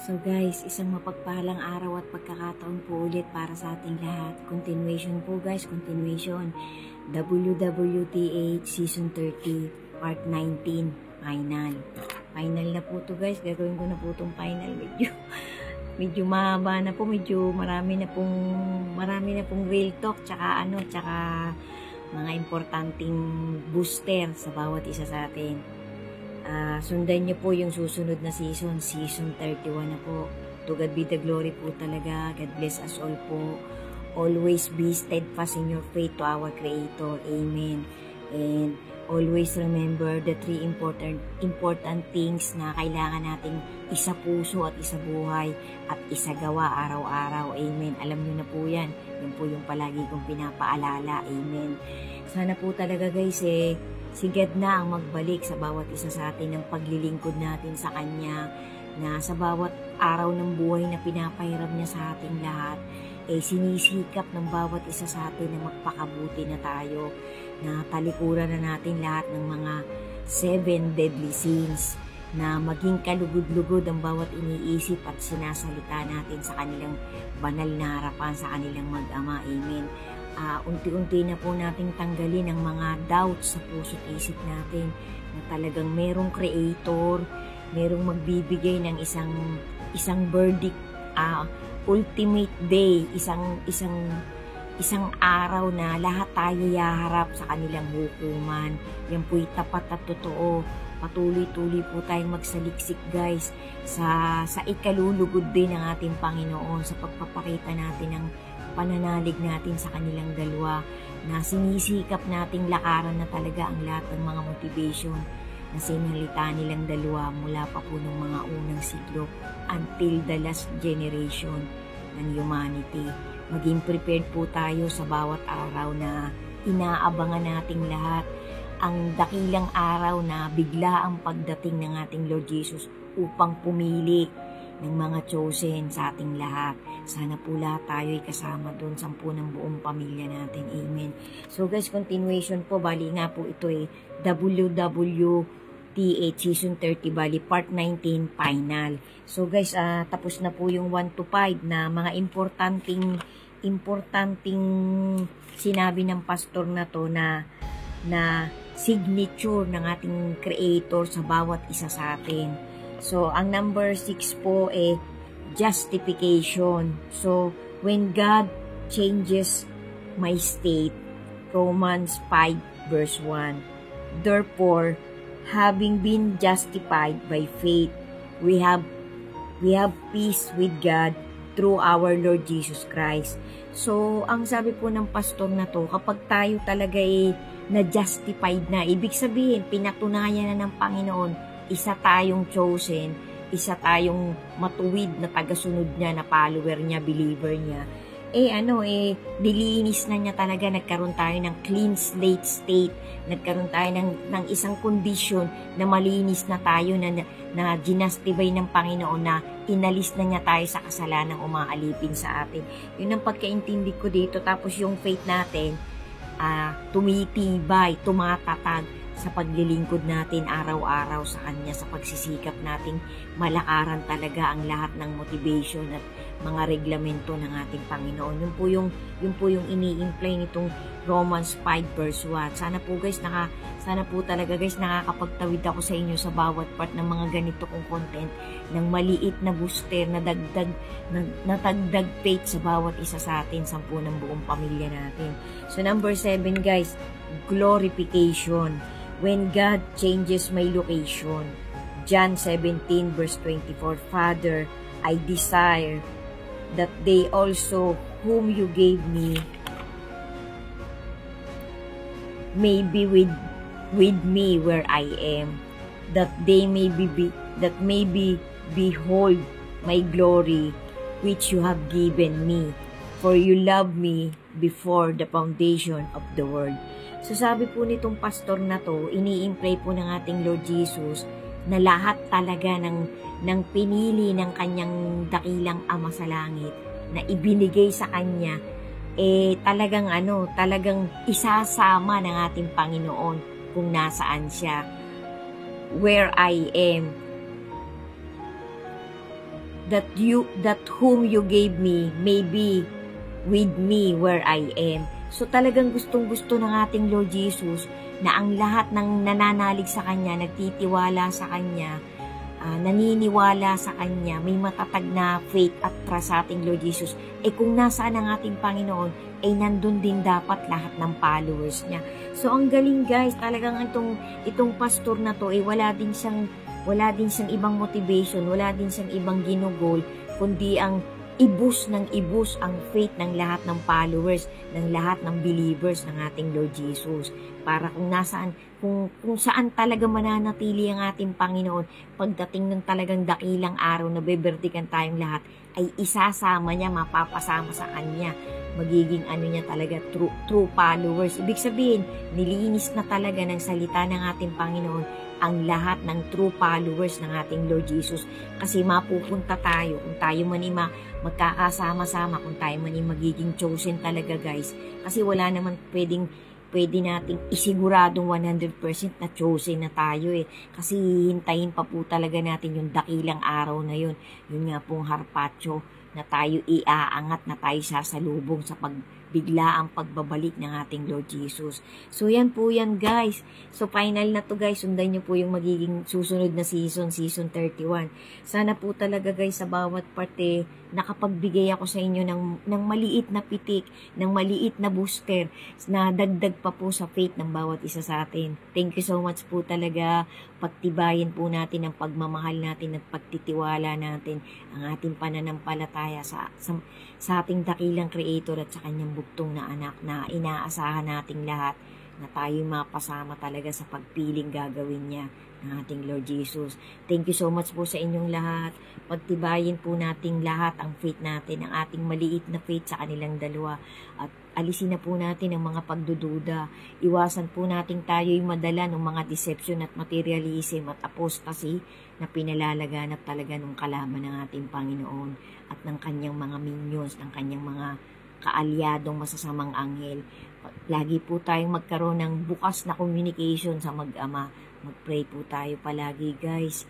So guys, isang mapagpalang araw at pagkakataon po ulit para sa ating lahat. Continuation po guys, continuation. WWTH Season 30, Part 19, Final. Final na po to guys, gagawin ko na po itong final. Medyo mahaba na po, medyo marami na pong real talk, tsaka mga importanteng booster sa bawat isa sa atin. Sundan niyo po yung susunod na season 31 na po. To God be the glory po talaga. God bless us all po. Always be steadfast in your faith to our Creator. Amen. And always remember the three important things na kailangan nating isa puso at isa buhay at isa gawa araw-araw. Amen. Alam niyo na po yan. Yan po yung palagi kong pinapaalala. Amen. Sana po talaga guys si God na ang magbalik sa bawat isa sa atin ng paglilingkod natin sa Kanya, na sa bawat araw ng buhay na pinapahirap niya sa ating lahat, sinisikap ng bawat isa sa atin na magpakabuti na tayo, na talikuran na natin lahat ng mga 7 deadly sins, na maging kalugod-lugod ang bawat iniisip at sinasalita natin sa kanilang banal na harapan, sa kanilang mag-ama. Amen. Unti-unti na po nating tanggalin ang mga doubts sa puso't isip natin na talagang merong creator, merong magbibigay ng isang verdict, ultimate day, isang araw na lahat tayo yaharap sa kanilang hukuman. Yan po'y tapat at totoo. Patuloy-tuloy po tayong magsaliksik guys sa ikalulugod din ng ating Panginoon, sa pagpapakita natin ng pananalig natin sa kanilang dalawa, na sinisikap nating lakaran na talaga ang lahat ng mga motivation na sinalita nilang dalawa mula pa po ng mga unang siglo until the last generation ng humanity. Maging prepared po tayo sa bawat araw na inaabangan nating lahat, ang dakilang araw na bigla ang pagdating ng ating Lord Jesus upang pumili ng mga chosen sa ating lahat. Sana po lahat tayo ay kasama doon, 10 ng buong pamilya natin. Amen. So guys, continuation po. Bali nga po ito WWTH Season 30, bali Part 19, Final. So guys, tapos na po yung 1 to 5 na mga importanting sinabi ng pastor na to na signature ng ating Creator sa bawat isa sa atin. So, ang number 6 po justification. So, when God changes my state, Romans 5 verse 1. Therefore, having been justified by faith, we have peace with God through our Lord Jesus Christ. So, ang sabi po ng pastor na to, kapag tayo talaga na-justified na, ibig sabihin, pinatunayan na ng Panginoon, isa tayong chosen, isa tayong matuwid na tagasunod niya, na follower niya, believer niya. Nilinis na niya talaga, nagkaroon tayo ng clean slate state, nagkaroon tayo ng isang condition na malinis na tayo, na ginastibay ng Panginoon, na inalis na niya tayo sa kasalanang umaalipin sa atin. Yun ang pagkaintindi ko dito. Tapos yung faith natin, tumitibay, tumatatag sa paglilingkod natin araw-araw sa Kanya, sa pagsisikap nating malakaran talaga ang lahat ng motivation at mga reglamento ng ating Panginoon. Yun po yung ini-imply nitong Romans 5 verse 1. Sana po talaga guys nakakapagtawid ako sa inyo sa bawat part ng mga ganito kong content, ng maliit na booster na dagdag faith sa bawat isa sa atin, 10 ng buong pamilya natin. So number 7 guys, glorification. When God changes my location. John 17 verse 24. Father, I desire that they also whom you gave me may be with me where I am, that they may behold my glory which you have given me, for you loved me before the foundation of the world. So sabi po nitong pastor na to, ini-imply po ng ating Lord Jesus na lahat talaga ng pinili ng Kanyang dakilang Ama sa langit na ibinigay sa Kanya, talagang isasama ng ating Panginoon kung nasaan siya. Where I am, that whom you gave me may be with me where I am. So talagang gustong-gusto ng ating Lord Jesus na ang lahat ng nananalig sa Kanya, nagtitiwala sa Kanya, naniniwala sa Kanya, may matatag na faith at trust sa ating Lord Jesus, kung nasaan ang ating Panginoon, nandun din dapat lahat ng followers niya. So ang galing guys, talagang itong pastor na to, wala din siyang ibang motivation, wala din siyang ibang ginugol, kundi ang ibus ang faith ng lahat ng followers, ng lahat ng believers ng ating Lord Jesus. Para kung saan talaga mananatili ang ating Panginoon, pagdating ng talagang dakilang araw na bebertikan tayong lahat, ay isasama niya, mapapasama sa Kanya. Magiging niya talaga, true followers. Ibig sabihin, nilinis na talaga ng salita ng ating Panginoon ang lahat ng true followers ng ating Lord Jesus. Kasi mapupunta tayo, kung tayo man magkakasama-sama, kung tayo man magiging chosen talaga guys. Kasi wala naman pwede nating isiguradong 100% na chosen na tayo Kasi hintayin pa po talaga natin yung dakilang araw na yun. Yun nga pong harpacho na tayo iaangat, na tayo sasalubong sa bigla ang pagbabalik ng ating Lord Jesus. So yan po yan guys. So final na to guys. Sundan nyo po yung magiging susunod na season 31. Sana po talaga guys sa bawat parte nakapagbigay ako sa inyo ng maliit na pitik, ng maliit na booster na dagdag pa po sa faith ng bawat isa sa atin. Thank you so much po talaga. Pagtibayin po natin ang pagmamahal natin at pagtitiwala natin ang ating pananampalataya sa ating dakilang Creator at sa Kanyang bugtong na anak na inaasahan nating lahat na tayo mapasama talaga sa pagpiling gagawin niya ng ating Lord Jesus. Thank you so much po sa inyong lahat. Pagtibayin po nating lahat ang faith natin, ang ating maliit na faith sa kanilang dalawa. At alisin na po natin ang mga pagdududa. Iwasan po nating tayo'y madala ng mga deception at materialism at apostasy na pinalalaganap talaga ng kalaban ng ating Panginoon at ng kanyang mga minions, ng kanyang mga kaalyadong masasamang anghel. Lagi po tayong magkaroon ng bukas na communication sa mag-ama. Mag-pray po tayo palagi guys.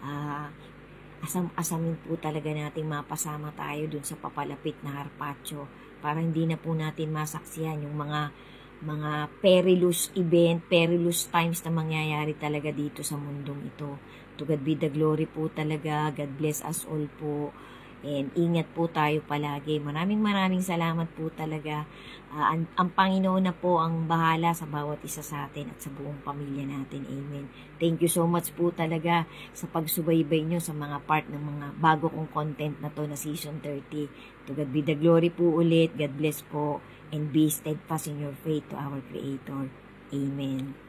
Asamin po talaga natin mapasama tayo dun sa papalapit na harpacho para hindi na po natin masaksihan yung mga perilous event, perilous times na mangyayari talaga dito sa mundong ito. To God be the glory po talaga. God bless us all po. And ingat po tayo palagi. Maraming salamat po talaga. Ang Panginoon na po ang bahala sa bawat isa sa atin at sa buong pamilya natin. Amen. Thank you so much po talaga sa pagsubaybay nyo sa mga part ng mga bago kong content na to na season 30. To God be the glory po ulit. God bless po. And be steadfast in your faith to our Creator. Amen.